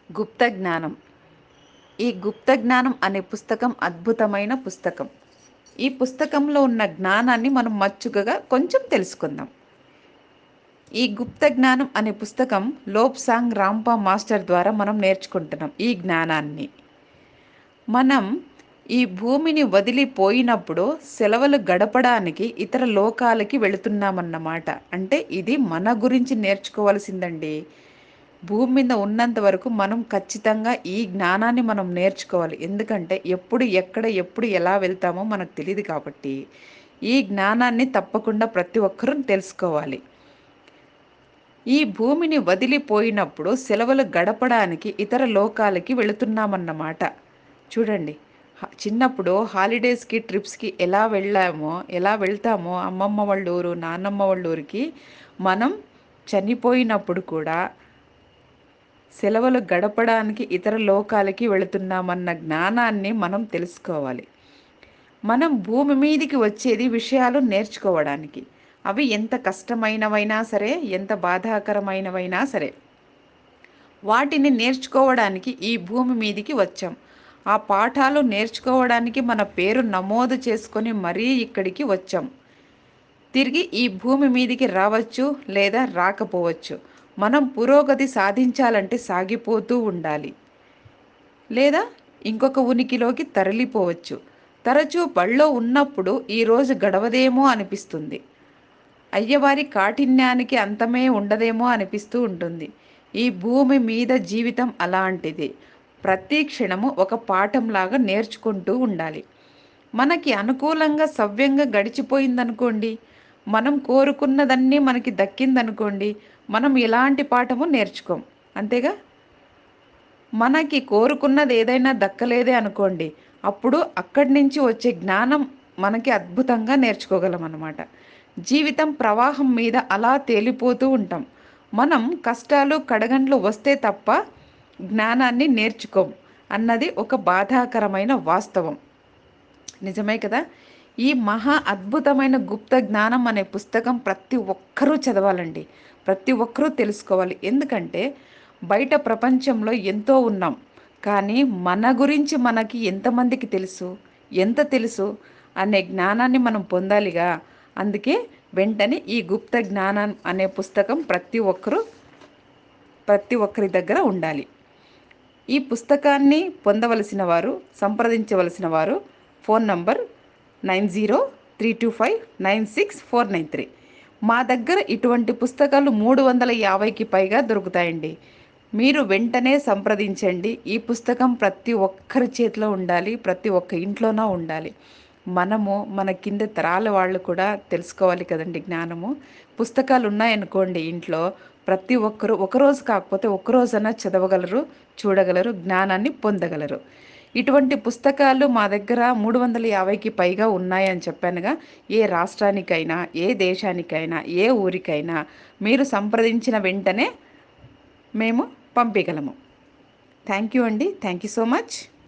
గుప్త జ్ఞానం. ఈ గుప్త జ్ఞానం అనే పుస్తకం అద్భుతమైన పుస్తకం. ఈ పుస్తకంలో ఉన్న జ్ఞానాన్ని మనం మచ్చుకగా కొంచెం తెలుసుకుందాం. ఈ గుప్త జ్ఞానం అనే పుస్తకం లోప్సాంగ్ రాంపా మాస్టర్ ద్వారా మనం నేర్చుకుంటున్నాం. ఈ జ్ఞానాన్ని మనం ఈ భూమిని వదిలిపోయినప్పుడు సెలవులు గడపడానికి ఇతర లోకాలకి వెళుతున్నామన్నమాట. అంటే ఇది మన గురించి నేర్చుకోవాల్సిందండి. భూమి మీద ఉన్నంత వరకు మనం ఖచ్చితంగా ఈ జ్ఞానాన్ని మనం నేర్చుకోవాలి. ఎందుకంటే ఎప్పుడు ఎక్కడ ఎప్పుడు ఎలా వెళ్తామో మనకు తెలియదు కాబట్టి ఈ జ్ఞానాన్ని తప్పకుండా ప్రతి ఒక్కరూ తెలుసుకోవాలి. ఈ భూమిని వదిలిపోయినప్పుడు సెలవులు గడపడానికి ఇతర లోకాలకి వెళుతున్నామన్నమాట. చూడండి, చిన్నప్పుడు హాలిడేస్కి ట్రిప్స్కి ఎలా వెళ్తామో అమ్మమ్మ వాళ్ళ ఊరు నాన్నమ్మ వాళ్ళ ఊరికి మనం చనిపోయినప్పుడు కూడా సెలవులు గడపడానికి ఇతర లోకాలకి వెళుతున్నామన్న జ్ఞానాన్ని మనం తెలుసుకోవాలి. మనం భూమి మీదికి వచ్చేది విషయాలు నేర్చుకోవడానికి. అవి ఎంత కష్టమైనవైనా సరే, ఎంత బాధాకరమైనవైనా సరే, వాటిని నేర్చుకోవడానికి ఈ భూమి మీదికి వచ్చాం. ఆ పాఠాలు నేర్చుకోవడానికి మన పేరు నమోదు చేసుకొని మరీ ఇక్కడికి వచ్చాం. తిరిగి ఈ భూమి మీదికి రావచ్చు లేదా రాకపోవచ్చు. మనం పురోగతి సాధించాలంటే సాగిపోతూ ఉండాలి, లేదా ఇంకొక ఉనికిలోకి తరలిపోవచ్చు. తరచూ బళ్ళో ఉన్నప్పుడు ఈరోజు గడవదేమో అనిపిస్తుంది. అయ్యవారి కాఠిన్యానికి అంతమే ఉండదేమో అనిపిస్తూ ఉంటుంది. ఈ భూమి మీద జీవితం అలాంటిది. ప్రతి క్షణము ఒక పాఠంలాగా నేర్చుకుంటూ ఉండాలి. మనకి అనుకూలంగా సవ్యంగా గడిచిపోయిందనుకోండి, మనం కోరుకున్నదన్నీ మనకి దక్కిందనుకోండి, మనం ఎలాంటి పాఠము నేర్చుకోం. అంతేగా? మనకి కోరుకున్నది ఏదైనా దక్కలేదే అనుకోండి, అప్పుడు అక్కడి నుంచి వచ్చే జ్ఞానం మనకి అద్భుతంగా నేర్చుకోగలం అన్నమాట. జీవితం ప్రవాహం మీద అలా తేలిపోతూ ఉంటాం. మనం కష్టాలు కడగండ్లు వస్తే తప్ప జ్ఞానాన్ని నేర్చుకోం అన్నది ఒక బాధాకరమైన వాస్తవం. నిజమే కదా? ఈ మహా అద్భుతమైన గుప్త జ్ఞానం అనే పుస్తకం ప్రతి ఒక్కరూ చదవాలండి. ప్రతి ఒక్కరూ తెలుసుకోవాలి. ఎందుకంటే బయట ప్రపంచంలో ఎంతో ఉన్నాం, కానీ మన గురించి మనకి ఎంతమందికి తెలుసు, ఎంత తెలుసు అనే జ్ఞానాన్ని మనం పొందాలిగా. అందుకే వెంటనే ఈ గుప్త జ్ఞానం అనే పుస్తకం ప్రతి ఒక్కరి దగ్గర ఉండాలి. ఈ పుస్తకాన్ని పొందవలసిన వారు, సంప్రదించవలసిన వారు ఫోన్ నంబర్ 9032596493. మా దగ్గర ఇటువంటి పుస్తకాలు 350కి పైగా దొరుకుతాయండి. మీరు వెంటనే సంప్రదించండి. ఈ పుస్తకం ప్రతి ఒక్కరి చేతిలో ఉండాలి, ప్రతి ఒక్క ఇంట్లోనూ ఉండాలి. మన కింద తరాల వాళ్ళు కూడా తెలుసుకోవాలి కదండి జ్ఞానము. పుస్తకాలు ఉన్నాయనుకోండి ఇంట్లో, ప్రతి ఒక్కరూ ఒకరోజు కాకపోతే ఒకరోజైనా చదవగలరు, చూడగలరు, జ్ఞానాన్ని పొందగలరు. ఇటువంటి పుస్తకాలు మా దగ్గర 350కి పైగా ఉన్నాయని చెప్పానుగా. ఏ రాష్ట్రానికైనా, ఏ దేశానికైనా, ఏ ఊరికైనా మీరు సంప్రదించిన వెంటనే మేము పంపించగలము. థ్యాంక్ యూ అండి. Thank you so much.